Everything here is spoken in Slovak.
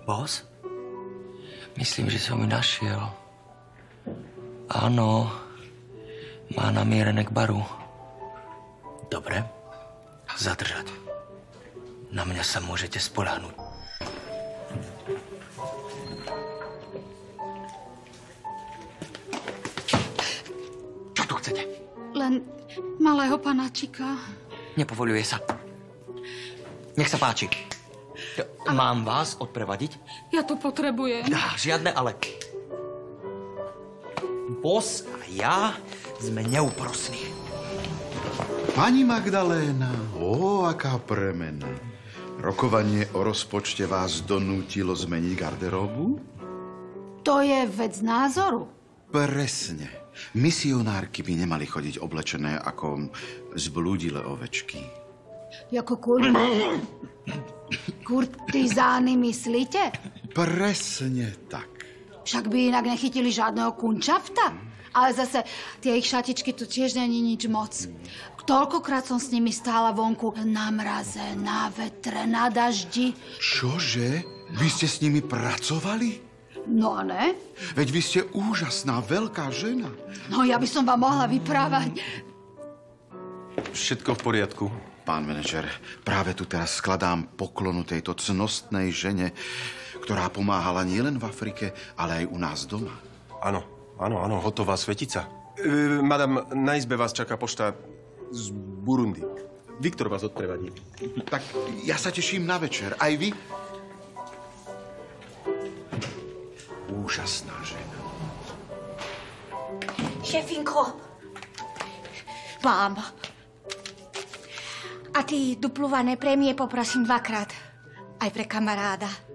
Boss? Myslím, že som ju našiel. Áno, má namierené k baru. Dobre, zadržať. Na mňa sa môžete spoľahnúť. Čo tu chcete? Len malého panáčika. Nepovoľuje sa. Nech sa páči. Mám vás odprevadiť? Ja to potrebujem. Žiadne ale. Boss a ja sme neúprosní. Pani Magdaléna, aká premena. Rokovanie o rozpočte vás donútilo zmeniť garderóbu? To je vec názoru. Presne. Misionárky by nemali chodiť oblečené ako zblúdile ovečky. Jako kurtizány myslíte? Presne tak. Však by inak nechytili žádného kunčafta. Ale zase tie ich šatičky tu tiež není nič moc. Toľkokrát som s nimi stála vonku na mraze, na vetre, na daždi. Čože? Vy ste s nimi pracovali? No a ne? Veď vy ste úžasná, veľká žena. No ja by som vám mohla vyprávať. Všetko v poriadku. Pán manažer, práve tu teraz skladám poklonu tejto cnostnej žene, ktorá pomáhala nielen v Afrike, ale aj u nás doma. Áno, hotová svetica. Madam, na izbe vás čaká pošta z Burundi. Viktor vás odprevadí. Tak ja sa teším na večer. Aj vy? Úžasná žena. Šefinko, mám. A ty duplované prémie poprosím 2-krát. Aj pre kamaráda.